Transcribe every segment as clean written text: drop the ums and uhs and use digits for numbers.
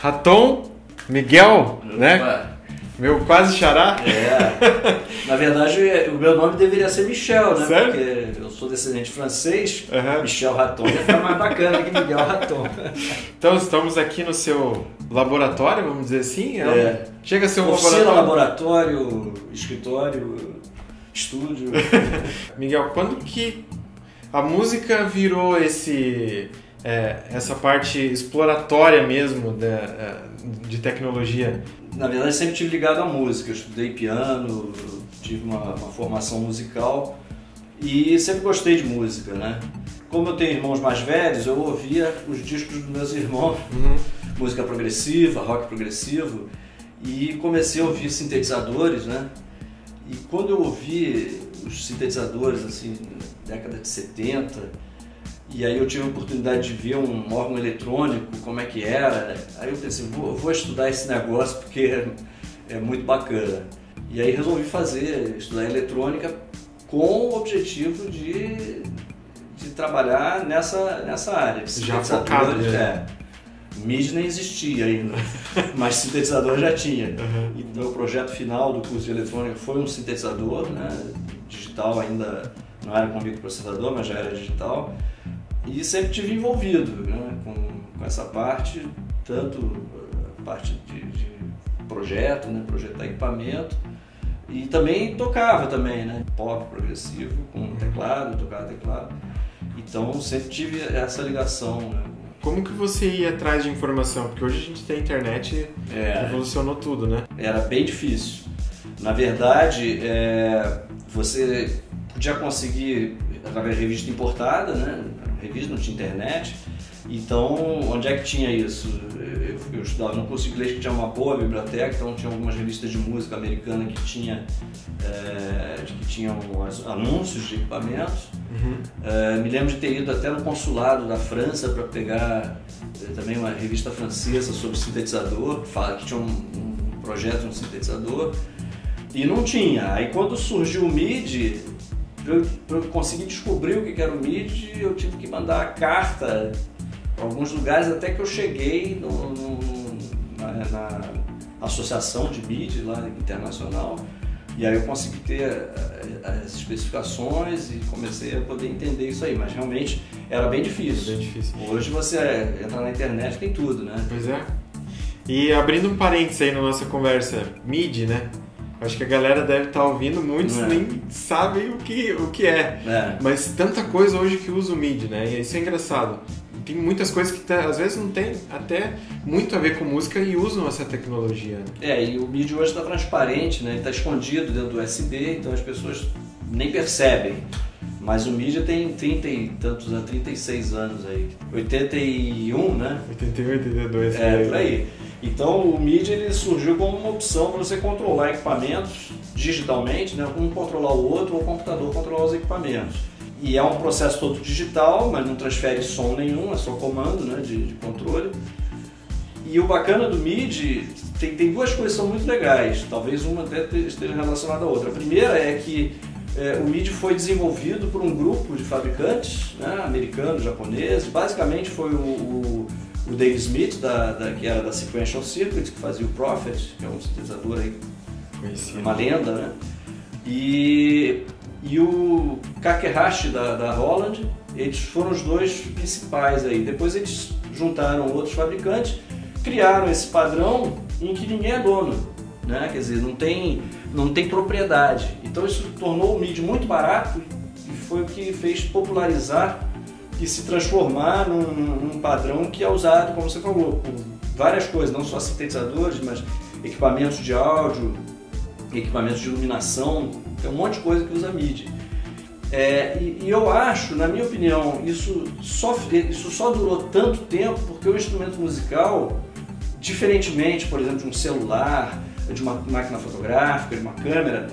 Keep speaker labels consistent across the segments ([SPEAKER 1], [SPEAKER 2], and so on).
[SPEAKER 1] Raton Miguel, né?
[SPEAKER 2] Opa.
[SPEAKER 1] Meu quase xará.
[SPEAKER 2] Na verdade, o meu nome deveria ser Michel, né?
[SPEAKER 1] Sério?
[SPEAKER 2] Porque eu sou descendente francês.
[SPEAKER 1] Uhum.
[SPEAKER 2] Michel Raton ia ficar mais bacana que Miguel Raton.
[SPEAKER 1] Então estamos aqui no seu laboratório, vamos dizer assim. Chega a ser um
[SPEAKER 2] oficina,
[SPEAKER 1] laboratório.
[SPEAKER 2] laboratório, escritório, estúdio.
[SPEAKER 1] Miguel, quando que a música virou essa parte exploratória mesmo de tecnologia?
[SPEAKER 2] Na verdade, sempre tive ligado à música. Eu estudei piano, tive uma formação musical e sempre gostei de música, né? Como eu tenho irmãos mais velhos, eu ouvia os discos dos meus irmãos, música progressiva, rock progressivo, e comecei a ouvir sintetizadores, né? E quando eu ouvi os sintetizadores, assim, na década de 70, e aí eu tive a oportunidade de ver um órgão eletrônico, como é que era, né? Aí eu pensei, vou estudar esse negócio porque é muito bacana. E aí resolvi estudar eletrônica com o objetivo de trabalhar nessa área. De
[SPEAKER 1] já focado,
[SPEAKER 2] MIDI nem existia ainda, mas sintetizador já tinha. E o meu projeto final do curso de eletrônica foi um sintetizador, né? Digital ainda, não era com microprocessador, mas já era digital. E sempre tive envolvido, né, com essa parte, tanto a parte de projeto, né, projetar equipamento, e também tocava também, né, pop progressivo, com teclado, tocava teclado. Então sempre tive essa ligação, né.
[SPEAKER 1] Como que você ia atrás de informação? Porque hoje a gente tem internet, revolucionou tudo, né?
[SPEAKER 2] Era bem difícil. Na verdade, você podia conseguir através de revista importada, né? Revista, não tinha internet. Então, onde é que tinha isso? Eu estudava no curso de inglês que tinha uma boa biblioteca, então tinha algumas revistas de música americana que tinham anúncios de equipamentos. Me lembro de ter ido até no consulado da França para pegar também uma revista francesa sobre sintetizador, que tinha um projeto de um sintetizador, e não tinha. Aí quando surgiu o MIDI, para eu conseguir descobrir o que era o MIDI, eu tive que mandar a carta para alguns lugares até que eu cheguei na associação de MIDI lá internacional, e aí eu consegui ter as especificações e comecei a poder entender isso aí, mas realmente era bem difícil. Hoje você entra na internet, tem tudo, né?
[SPEAKER 1] Pois é. E abrindo um parênteses aí na nossa conversa, MIDI, né? Acho que a galera deve estar ouvindo, muitos nem sabem o que é. Mas tanta coisa hoje que usa o MIDI, né? E isso é engraçado. Tem muitas coisas que às vezes não tem até muito a ver com música e usam essa tecnologia.
[SPEAKER 2] E o MIDI hoje está transparente, né? Ele está escondido dentro do USB, então as pessoas nem percebem. Mas o MIDI tem 36 anos aí. 81, né?
[SPEAKER 1] 81, 82.
[SPEAKER 2] Por aí. Então o MIDI ele surgiu como uma opção para você controlar equipamentos digitalmente, né? Um controlar o outro ou o computador controlar os equipamentos. E é um processo todo digital, mas não transfere som nenhum, é só comando, né, de controle. E o bacana do MIDI, tem duas coisas que são muito legais, talvez uma até esteja relacionada à outra. A primeira é que o MIDI foi desenvolvido por um grupo de fabricantes, né, americanos, japoneses. Basicamente foi o Dave Smith, que era da Sequential Circuit, que fazia o Prophet, que é um sintetizador aí, uma lenda, né? E o Kakehashi da Roland, eles foram os dois principais aí. Depois eles juntaram outros fabricantes, criaram esse padrão em que ninguém é dono, né? Quer dizer, não tem propriedade. Então isso tornou o MIDI muito barato e foi o que fez popularizar e se transformar num padrão que é usado, como você falou, por várias coisas, não só sintetizadores, mas equipamentos de áudio, equipamentos de iluminação, tem um monte de coisa que usa MIDI. E eu acho, na minha opinião, isso só durou tanto tempo porque o instrumento musical, diferentemente, por exemplo, de um celular, de uma máquina fotográfica, de uma câmera,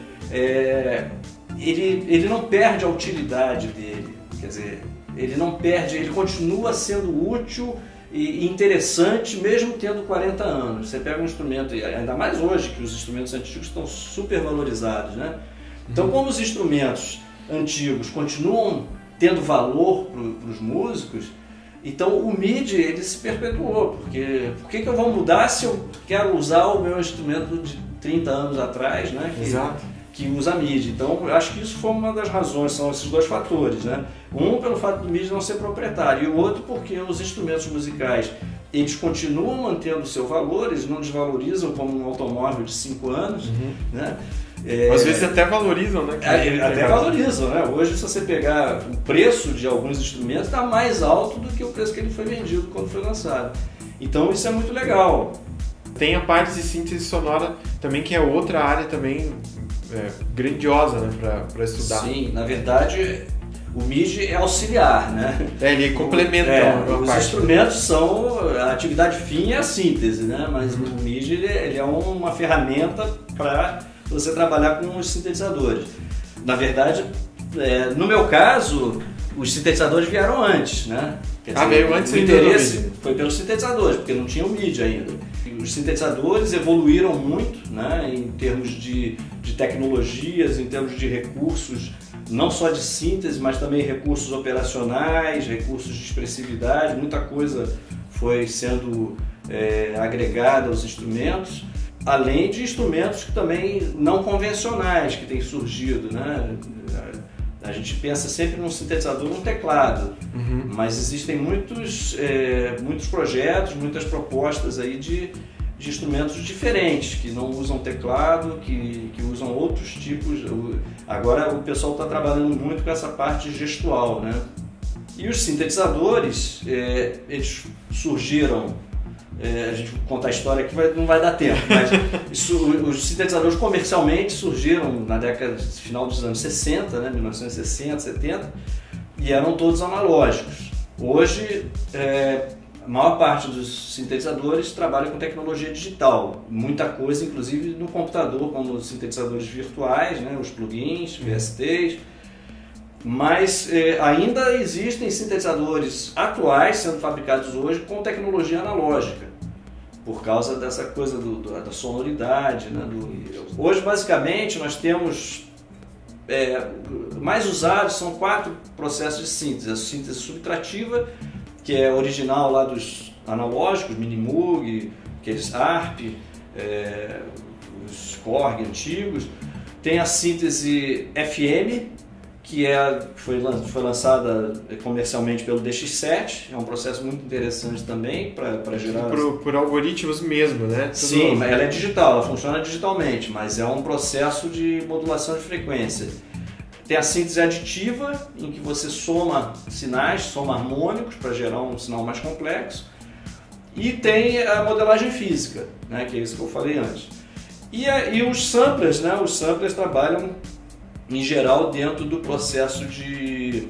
[SPEAKER 2] ele não perde a utilidade dele, quer dizer, ele não perde, ele continua sendo útil e interessante mesmo tendo 40 anos. Você pega um instrumento, ainda mais hoje que os instrumentos antigos estão super valorizados, né? Então, como os instrumentos antigos continuam tendo valor para os músicos, Então o MIDI ele se perpetuou, porque por que eu vou mudar se eu quero usar o meu instrumento de 30 anos atrás, né? Que usa MIDI. Então eu acho que isso foi uma das razões, são esses dois fatores, né? Um pelo fato do MIDI não ser proprietário, e o outro porque os instrumentos musicais eles continuam mantendo seu valor, eles não desvalorizam como um automóvel de 5 anos, né?
[SPEAKER 1] Às vezes até valorizam, né?
[SPEAKER 2] Até valorizam, né? Hoje, se você pegar o preço de alguns instrumentos, está mais alto do que o preço que ele foi vendido quando foi lançado. Então isso é muito legal.
[SPEAKER 1] Tem a parte de síntese sonora também, que é outra área também grandiosa, né? Para estudar.
[SPEAKER 2] Sim, na verdade o MIDI é auxiliar, né?
[SPEAKER 1] Ele complementa
[SPEAKER 2] os parte. Instrumentos são, a atividade fim é a síntese, né? Mas o MIDI ele é uma ferramenta para você trabalhar com os sintetizadores. Na verdade, no meu caso, os sintetizadores vieram antes, né? Quer dizer,
[SPEAKER 1] veio antes.
[SPEAKER 2] O interesse foi pelos sintetizadores, porque não tinha o MIDI ainda. E os sintetizadores evoluíram muito, né? Em termos de tecnologias, em termos de recursos, não só de síntese, mas também recursos operacionais, recursos de expressividade, muita coisa foi sendo agregada aos instrumentos. Além de instrumentos que também não convencionais que têm surgido, né? A gente pensa sempre num sintetizador, num teclado, mas existem muitos projetos, muitas propostas aí de instrumentos diferentes, que não usam teclado, que usam outros tipos. Agora o pessoal está trabalhando muito com essa parte gestual, né? E os sintetizadores, eles surgiram. A gente contar a história aqui não vai dar tempo, mas os sintetizadores comercialmente surgiram na década final dos anos 60, né, 1960, 70, e eram todos analógicos. Hoje, a maior parte dos sintetizadores trabalha com tecnologia digital, muita coisa, inclusive no computador, como os sintetizadores virtuais, né, os plugins, VSTs. Mas ainda existem sintetizadores atuais sendo fabricados hoje com tecnologia analógica, por causa dessa coisa da sonoridade, né? Hoje, basicamente, nós temos mais usados são 4 processos de síntese. A síntese subtrativa, que é original lá dos analógicos, Minimoog, aqueles ARP, os Korg antigos. Tem a síntese FM, que foi lançada comercialmente pelo DX7, é um processo muito interessante também para gerar...
[SPEAKER 1] Por algoritmos mesmo, né?
[SPEAKER 2] Sim, mas ela é digital, ela funciona digitalmente, mas é um processo de modulação de frequência. Tem a síntese aditiva, em que você soma sinais, soma harmônicos para gerar um sinal mais complexo, e tem a modelagem física, né, que é isso que eu falei antes. E os samplers, né? Os samplers trabalham em geral dentro do processo de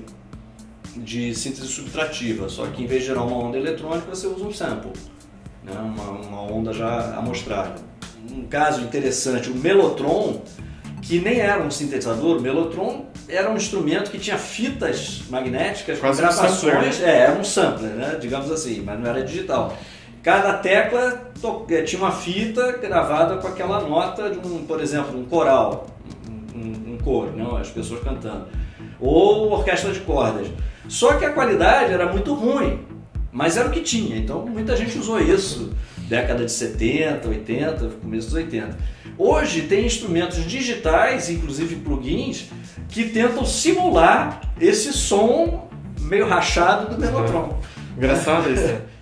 [SPEAKER 2] síntese subtrativa, só que em vez de gerar uma onda eletrônica você usa um sample, né? uma onda já amostrada. Um caso interessante, o Mellotron, que nem era um sintetizador, o Mellotron era um instrumento que tinha fitas magnéticas com gravações, era um sampler, né? Digamos assim, mas não era digital. Cada tecla tinha uma fita gravada com aquela nota de por exemplo, um coral. Um coro, não, as pessoas cantando, ou orquestra de cordas. Só que a qualidade era muito ruim, mas era o que tinha, então muita gente usou isso, década de 70, 80, começo dos 80. Hoje tem instrumentos digitais, inclusive plugins, que tentam simular esse som meio rachado do Mellotron.
[SPEAKER 1] Engraçado isso, né?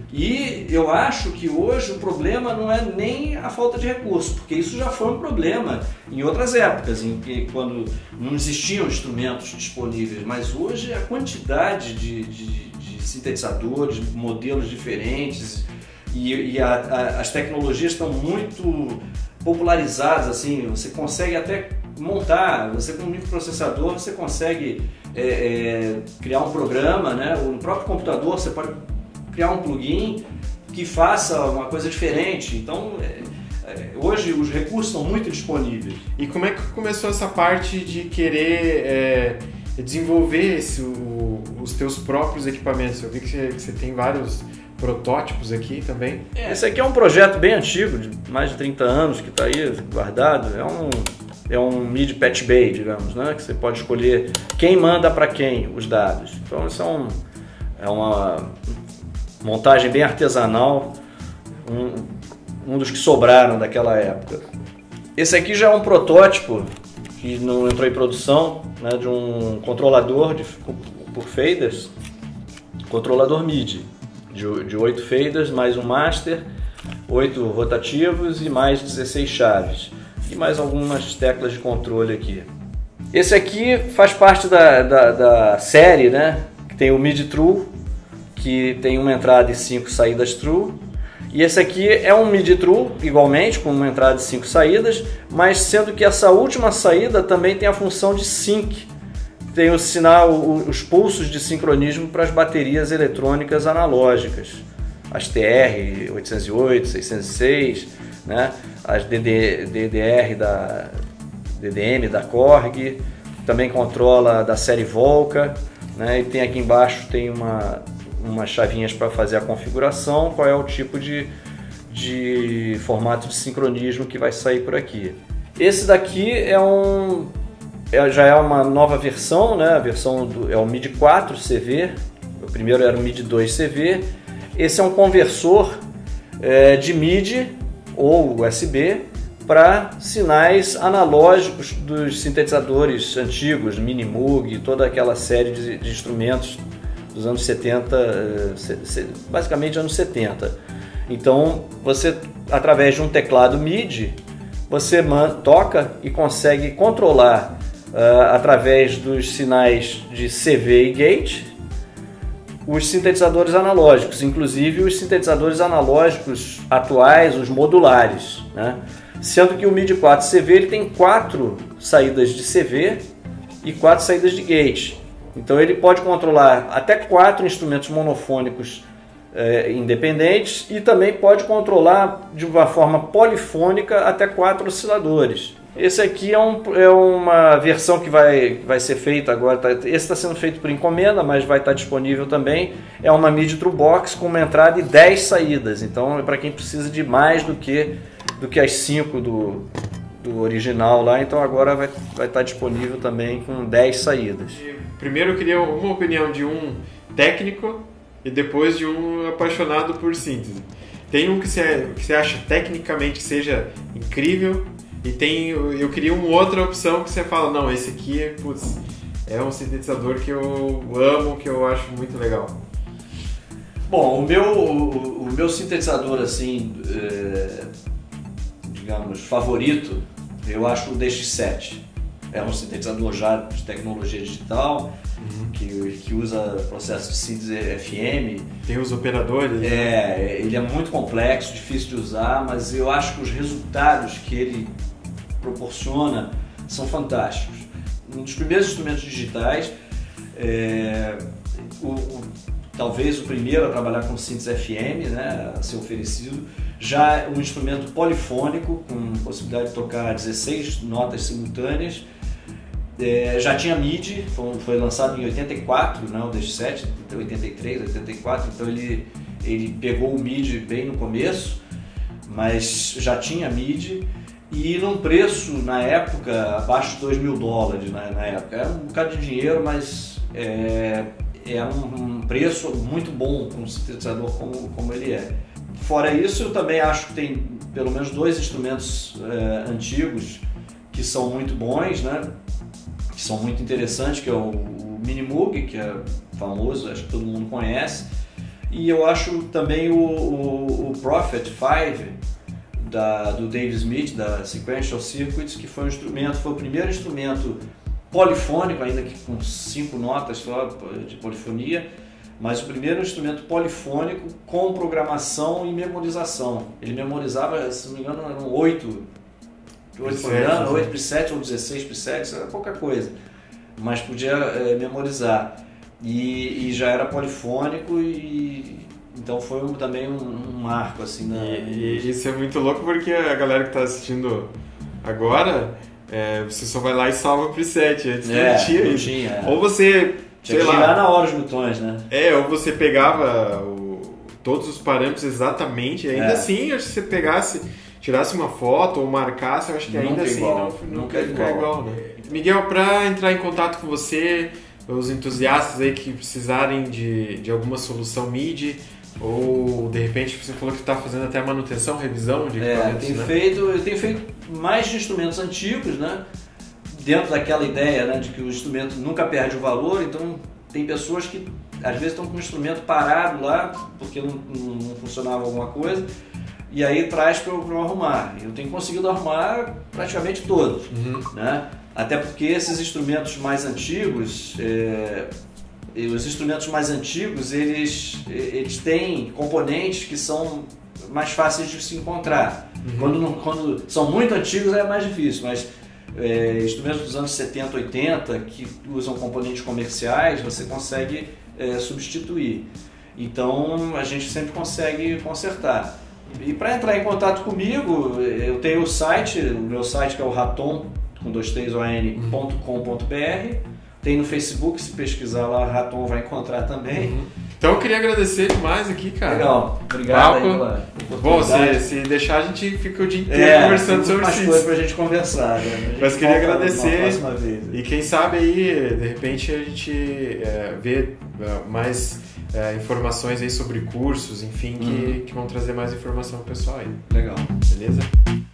[SPEAKER 2] E eu acho que hoje o problema não é nem a falta de recurso, porque isso já foi um problema em outras épocas, em que quando não existiam instrumentos disponíveis, mas hoje a quantidade de sintetizadores, modelos diferentes e as tecnologias estão muito popularizadas, assim, você consegue até montar, você com um microprocessador você consegue criar um programa, né? No próprio computador você pode criar um plugin que faça uma coisa diferente. Então, hoje os recursos são muito disponíveis.
[SPEAKER 1] E como é que começou essa parte de querer desenvolver os teus próprios equipamentos? Eu vi que você tem vários protótipos aqui também.
[SPEAKER 2] Esse aqui é um projeto bem antigo, de mais de 30 anos, que está aí guardado. É um MIDI Patch Bay, digamos, né? Que você pode escolher quem manda para quem os dados. Então, isso é É uma montagem bem artesanal, um dos que sobraram daquela época. Esse aqui já é um protótipo que não entrou em produção, né, de um controlador por faders, controlador MIDI, de 8 faders, mais um master, 8 rotativos e mais 16 chaves. E mais algumas teclas de controle aqui. Esse aqui faz parte da série, né, que tem o MIDI True, que tem uma entrada e 5 saídas True. E esse aqui é um MIDI True, igualmente, com uma entrada e 5 saídas, mas sendo que essa última saída também tem a função de sync. Tem o sinal, os pulsos de sincronismo para as baterias eletrônicas analógicas. As TR-808, 606, né? As DDR DDM da Korg, também controla da série Volca, né? E tem aqui embaixo tem umas chavinhas para fazer a configuração, qual é o tipo de formato de sincronismo que vai sair por aqui. Esse daqui já é uma nova versão, né? A versão é o MIDI 4 CV, o primeiro era o MIDI 2 CV. Esse é um conversor de MIDI ou USB para sinais analógicos dos sintetizadores antigos, Minimoog, toda aquela série de instrumentos dos anos 70, basicamente anos 70. Então, você, através de um teclado MIDI, você toca e consegue controlar através dos sinais de CV e gate os sintetizadores analógicos, inclusive os sintetizadores analógicos atuais, os modulares, né? Sendo que o MIDI 4 CV ele tem 4 saídas de CV e 4 saídas de gate. Então ele pode controlar até 4 instrumentos monofônicos independentes e também pode controlar de uma forma polifônica até 4 osciladores. Esse aqui é uma versão que vai ser feita agora, esse está sendo feito por encomenda, mas vai estar disponível também. É uma MIDI True Box com uma entrada e 10 saídas, então é para quem precisa de mais do que as 5 do original lá, então agora vai estar disponível também com 10 saídas.
[SPEAKER 1] Primeiro eu queria uma opinião de um técnico e depois de um apaixonado por síntese. Tem um que você acha tecnicamente que seja incrível e eu queria uma outra opção que você fala, não, esse aqui putz, é um sintetizador que eu amo, que eu acho muito legal.
[SPEAKER 2] Bom, o meu sintetizador assim, digamos, favorito, eu acho o DX7. É um sintetizador já de tecnologia digital, que usa processo de síntese FM.
[SPEAKER 1] Tem os operadores.
[SPEAKER 2] Ele é muito complexo, difícil de usar, mas eu acho que os resultados que ele proporciona são fantásticos. Um dos primeiros instrumentos digitais, talvez o primeiro a trabalhar com síntese FM, né, a ser oferecido, já é um instrumento polifônico, com possibilidade de tocar 16 notas simultâneas. Já tinha MIDI, foi lançado em 84, né, o DX7, 83, 84, então ele pegou o MIDI bem no começo, mas já tinha MIDI e num preço, na época, abaixo de $2.000, na época. Era um bocado de dinheiro, mas é um preço muito bom para um sintetizador como ele é. Fora isso, eu também acho que tem pelo menos 2 instrumentos antigos que são muito bons, né? Que são muito interessantes, que é o Minimoog, que é famoso, acho que todo mundo conhece, e eu acho também o Prophet 5 do Dave Smith, da Sequential Circuits, que foi o primeiro instrumento polifônico, ainda que com 5 notas só de polifonia, mas o primeiro instrumento polifônico com programação e memorização. Ele memorizava, se não me engano, eram 8 presets ou 16 presets, era pouca coisa, mas podia memorizar e já era polifônico então foi também um marco assim.
[SPEAKER 1] E isso é muito louco porque a galera que está assistindo agora, você só vai lá e salva o preset, antes não tinha isso. Ou você
[SPEAKER 2] tinha que girar na hora os botões, né?
[SPEAKER 1] Ou você pegava todos os parâmetros exatamente, ainda assim, se você tirasse uma foto ou marcasse, eu acho que ainda assim nunca ia ficar igual, né? Miguel, para entrar em contato com você, os entusiastas aí que precisarem de alguma solução MIDI, ou de repente você falou que está fazendo até manutenção, revisão de equipamentos,
[SPEAKER 2] eu tenho feito mais de instrumentos antigos, né? Dentro daquela ideia, né, de que o instrumento nunca perde o valor, então tem pessoas que às vezes estão com o instrumento parado lá porque não funcionava alguma coisa, e aí traz para eu arrumar. Eu tenho conseguido arrumar praticamente todos, né? Até porque esses instrumentos mais antigos, eles têm componentes que são mais fáceis de se encontrar. Quando são muito antigos é mais difícil, mas instrumentos dos anos 70, 80 que usam componentes comerciais, você consegue substituir. Então a gente sempre consegue consertar. E para entrar em contato comigo, eu tenho o meu site que é o raton, com 23on.com.br. Tem no Facebook, se pesquisar lá, Raton vai encontrar também.
[SPEAKER 1] Então eu queria agradecer demais aqui, cara.
[SPEAKER 2] Legal, obrigado aí pela
[SPEAKER 1] oportunidade. Bom, se deixar a gente fica o dia inteiro conversando sobre isso.
[SPEAKER 2] Tem mais coisa pra gente conversar, né?
[SPEAKER 1] Mas queria agradecer.
[SPEAKER 2] Vez.
[SPEAKER 1] E quem sabe aí, de repente, a gente vê mais informações aí sobre cursos, enfim, que vão trazer mais informação pro pessoal aí.
[SPEAKER 2] Legal.
[SPEAKER 1] Beleza?